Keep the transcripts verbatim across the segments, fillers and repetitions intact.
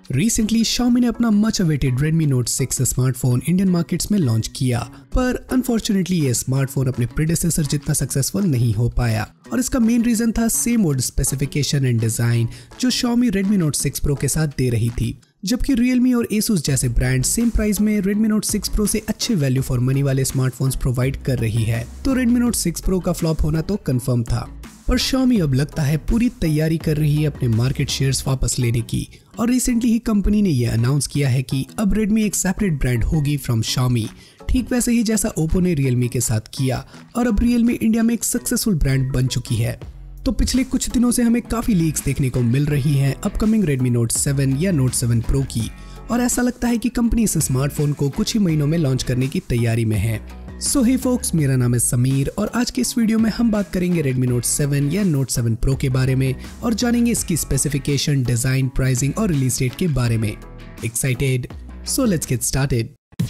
Recently Xiaomi ने अपना much awaited Redmi Note six smartphone Indian markets में launch किया, पर अनफॉर्चुनेटली ये स्मार्टफोन अपने प्रेडेसेसर जितना सक्सेसफुल नहीं हो पाया और इसका मेन रीजन था same old specification and design जो Xiaomi Redmi Note six Pro के साथ दे रही थी। जबकि Realme और Asus जैसे ब्रांड सेम प्राइस में Redmi Note सिक्स Pro से अच्छे वैल्यू फॉर मनी वाले स्मार्टफोन्स प्रोवाइड कर रही है, तो Redmi Note सिक्स Pro का फ्लॉप होना तो कंफर्म था। पर Xiaomi अब लगता है पूरी तैयारी कर रही है अपने मार्केट शेयर्स वापस लेने की और रिसेंटली ही कंपनी ने यह अनाउंस किया है कि अब Redmi एक सेपरेट ब्रांड होगी फ्रॉम Xiaomi, ठीक वैसे ही जैसा Oppo ने Realme के साथ किया और अब Realme इंडिया में एक सक्सेसफुल ब्रांड बन चुकी है। तो पिछले कुछ दिनों से हमें काफी लीक्स देखने को मिल रही हैं अपकमिंग Redmi Note सेवन या Note सेवन Pro की और ऐसा लगता है कि कंपनी इस स्मार्टफोन को कुछ ही महीनों में लॉन्च करने की तैयारी में है। सो हे फोक्स, मेरा नाम है समीर और आज के इस वीडियो में हम बात करेंगे Redmi Note सेवन या Note सेवन Pro के बारे में और जानेंगे इसकी स्पेसिफिकेशन, डिजाइन, प्राइसिंग और रिलीज डेट के बारे में। Excited? So let's get started.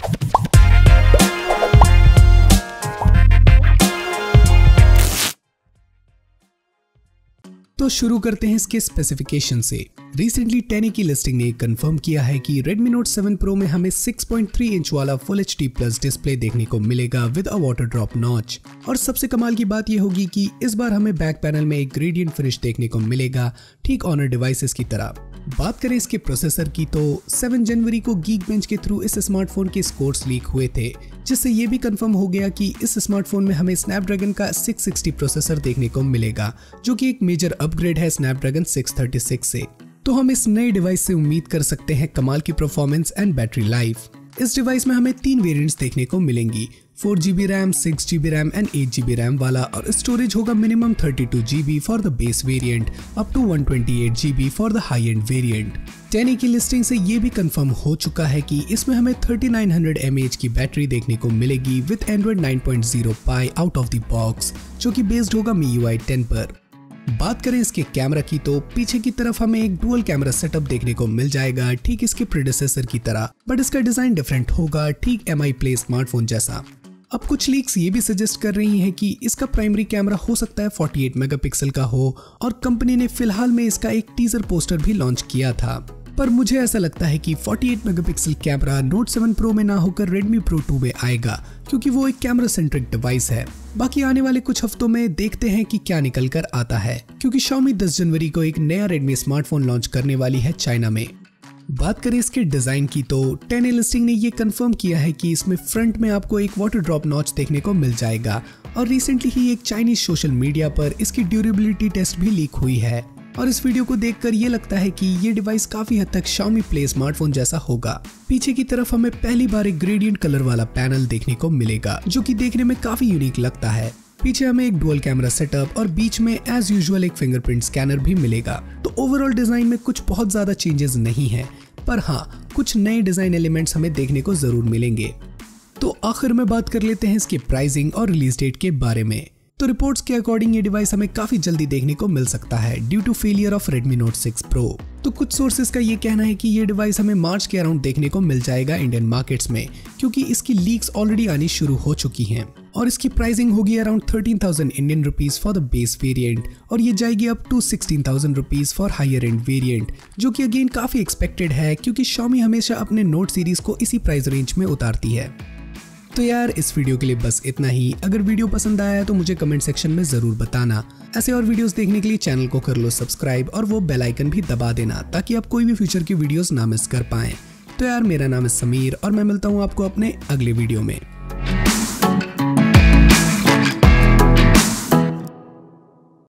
तो शुरू करते हैं इसके स्पेसिफिकेशन से। रिसेंटली टेन ए की लिस्टिंग ने कंफर्म किया है कि Redmi Note सेवन Pro में हमें सिक्स पॉइंट थ्री इंच वाला full H D plus display देखने को मिलेगा with a water drop notch. और सबसे कमाल की बात यह होगी कि इस बार हमें बैक पैनल में एक ग्रेडियंट फिनिश देखने को मिलेगा, ठीक ऑनर डिवाइसेस की तरह। बात करें इसके प्रोसेसर की तो सेवन जनवरी को Geekbench के थ्रू इस स्मार्टफोन के स्कोर्स लीक हुए थे, जिससे ये भी कंफर्म हो गया कि इस स्मार्टफोन में हमें Snapdragon का सिक्स सिक्सटी प्रोसेसर देखने को मिलेगा, जो कि एक मेजर अपग्रेड है Snapdragon सिक्स थर्टी सिक्स से। तो हम इस नए डिवाइस से उम्मीद कर सकते हैं कमाल की परफॉर्मेंस एंड बैटरी लाइफ। इस डिवाइस में हमें तीन वेरिएंट्स देखने को मिलेंगी, four G B RAM, six G B RAM and eight G B RAM वाला, और स्टोरेज होगा minimum thirty two G B for the base variant up to one twenty eight G B for the high end variant. TENAA की listing से ये भी confirm हो चुका है कि इसमें हमें thirty nine hundred M A H की बैटरी देखने को मिलेगी with Android nine point zero pie out of the box, जो कि बेस्ड होगा M I U I ten पर। बात करें इसके कैमरा की तो पीछे की तरफ हमें एक डुअल कैमरा सेटअप देखने को मिल जाएगा, ठीक इसके प्रेडेसेसर की तरह, बट इसका डिजाइन डिफरेंट होगा, ठीक एम आई प्ले स्मार्टफोन जैसा। अब कुछ लीक्स ये भी सजेस्ट कर रही हैं कि इसका प्राइमरी कैमरा हो सकता है फोर्टी एट मेगापिक्सल का हो और कंपनी ने फिलहाल में इसका एक टीजर पोस्टर भी लॉन्च किया था। पर मुझे ऐसा लगता है कि forty eight megapixel camera Note seven Pro में ना होकर Redmi Pro टू में आएगा, क्योंकि वो एक कैमरा सेंट्रिक डिवाइस है। बाकी आने वाले कुछ हफ्तों में देखते हैं कि क्या निकल कर आता है, क्योंकि Xiaomi दस जनवरी को एक नया Redmi स्मार्टफोन लॉन्च करने वाली है चाइना में। बात करें इसके डिजाइन की तो टेन ए लिस्टिंग ने ये कंफर्म किया है कि इसमें फ्रंट में आपको एक वाटर ड्रॉप नॉच देखने को मिल जाएगा और रिसेंटली ही एक चाइनीज सोशल मीडिया पर इसकी ड्यूरेबिलिटी टेस्ट भी लीक हुई है और इस वीडियो को देखकर ये लगता है कि ये डिवाइस काफी हद तक Xiaomi प्ले स्मार्टफोन जैसा होगा। पीछे की तरफ हमें पहली बार एक ग्रेडियंट कलर वाला पैनल देखने को मिलेगा, जो कि देखने में काफी यूनिक लगता है। पीछे हमें एक डुअल कैमरा सेटअप और बीच में एज यूजुअल एक फिंगरप्रिंट स्कैनर भी मिलेगा। तो ओवरऑल डिजाइन में कुछ बहुत ज्यादा चेंजेस नहीं है, पर हाँ कुछ नए डिजाइन एलिमेंट्स हमें देखने को जरूर मिलेंगे। तो आखिर में बात कर लेते हैं इसके प्राइसिंग और रिलीज डेट के बारे में। तो रिपोर्ट्स के अकॉर्डिंग ये डिवाइस हमें काफी जल्दी देखने को मिल सकता है due to failure of Redmi Note six Pro। तो कुछ सोर्सेज का ये कहना है कि ये डिवाइस हमें मार्च के अराउंड देखने को मिल जाएगा इंडियन मार्केट्स में, क्योंकि इसकी लीक्स ऑलरेडी आनी शुरू हो चुकी हैं और इसकी प्राइसिंग होगी around thirteen thousand Indian rupees for the base variant और ये जाएगी up to sixteen thousand rupees for higher end variant, जो कि अगेन काफी एक्सपेक्टेड है क्योंकि Xiaomi हमेशा अपने नोट सीरीज को इसी प्राइस रेंज में उतारती है। तो यार इस वीडियो के लिए बस इतना ही। अगर वीडियो पसंद आया है तो मुझे कमेंट सेक्शन में जरूर बताना। ऐसे और वीडियोस देखने के लिए चैनल को कर लो सब्सक्राइब और वो बेल आइकन भी दबा देना, ताकि आप कोई भी फ्यूचर की वीडियोस ना मिस कर पाएं। तो यार मेरा नाम है समीर और मैं मिलता हूँ आपको अपने अगले वीडियो में।